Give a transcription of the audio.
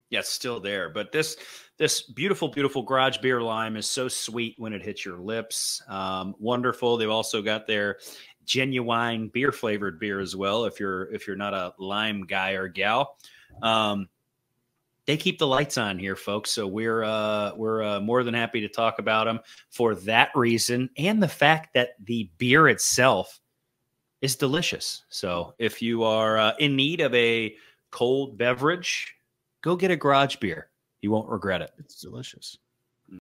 Yeah, it's still there. But this beautiful, beautiful garage beer lime is so sweet when it hits your lips. Wonderful. They've also got their genuine beer flavored beer as well. If you're not a lime guy or gal, they keep the lights on here, folks. So we're more than happy to talk about them for that reason, and the fact that the beer itself is delicious. So if you are in need of a cold beverage, go get a garage beer. You won't regret it. It's delicious.